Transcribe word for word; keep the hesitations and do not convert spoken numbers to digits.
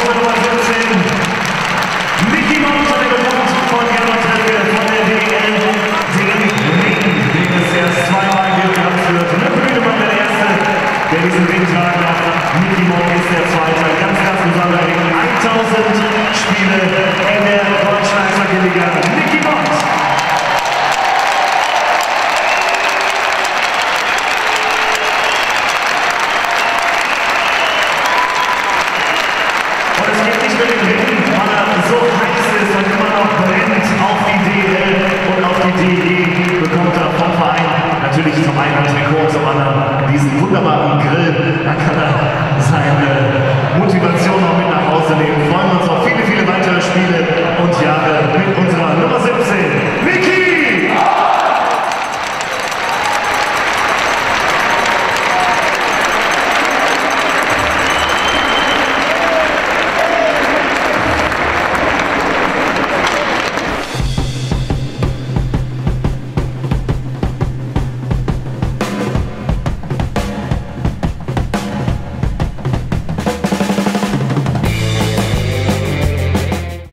Hose Nummer siebzehn. Micky Mott, der bekommt von Gernot Helge von der D L den Ring, den es erst zweimal gehabt wird. Mit Bühnemann der Erste, der diesen Ring tragen darf. Micky Mott ist der Zweite. Ganz, ganz besonderer Ring. tausend Spiele in der deutschen Eishockey-Liga. Micky Mott. Und es geht nicht nur den Ring, weil er so heiß ist und immer noch brennt auf die D L und auf die D E, bekommt er vom Verein natürlich zum einen ein Trikot, zum anderen diesen wunderbaren Grill. Da kann er seine Motivation noch mit nach Hause nehmen. Wir freuen uns auf viele, viele weitere Spiele.